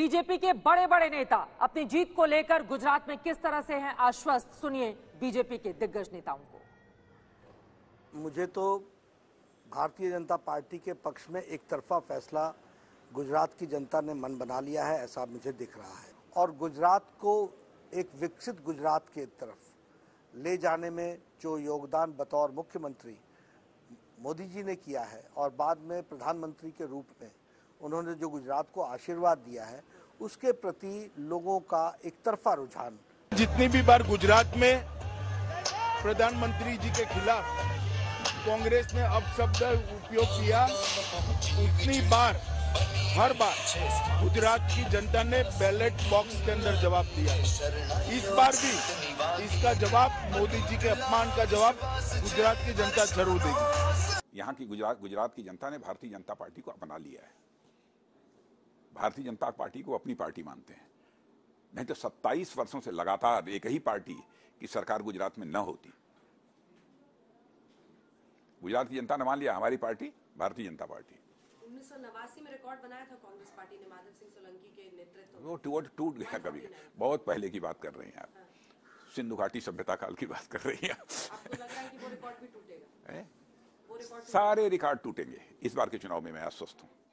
BJP के बड़े बड़े नेता अपनी जीत को लेकर गुजरात में किस तरह से हैं आश्वस्त, सुनिए बीजेपी के दिग्गज नेताओं को। मुझे तो भारतीय जनता पार्टी के पक्ष में एक तरफा फैसला गुजरात की जनता ने मन बना लिया है, ऐसा मुझे दिख रहा है। और गुजरात को एक विकसित गुजरात के तरफ ले जाने में जो योगदान बतौर मुख्यमंत्री मोदी जी ने किया है और बाद में प्रधानमंत्री के रूप में उन्होंने जो गुजरात को आशीर्वाद दिया है, उसके प्रति लोगों का एक तरफा रुझान। जितनी भी बार गुजरात में प्रधानमंत्री जी के खिलाफ कांग्रेस ने अपशब्द उपयोग किया, उतनी बार हर बार गुजरात की जनता ने बैलेट बॉक्स के अंदर जवाब दिया। इस बार भी इसका जवाब, मोदी जी के अपमान का जवाब गुजरात की जनता जरूर देगी। यहाँ की गुजरात की जनता ने भारतीय जनता पार्टी को अपना लिया है। भारतीय जनता पार्टी को अपनी पार्टी मानते हैं। नहीं तो 27 वर्षों से लगातार एक ही पार्टी की सरकार गुजरात में न होती। गुजरात की जनता ने मान लिया हमारी पार्टी भारतीय जनता पार्टी। 1989 में रिकॉर्ड बनाया था कांग्रेस पार्टी ने माधव सिंह सोलंकी के नेतृत्व में। वो टूट गया कभी। बहुत पहले की बात कर रहे हैं आप। सिंधु घाटी सभ्यता काल की बात कर रही हैं। आपको लग रहा है कि वो रिकॉर्ड भी टूटेगा? सारे रिकॉर्ड टूटेंगे। इस बार के चुनाव में मैं आश्वस्त हूं।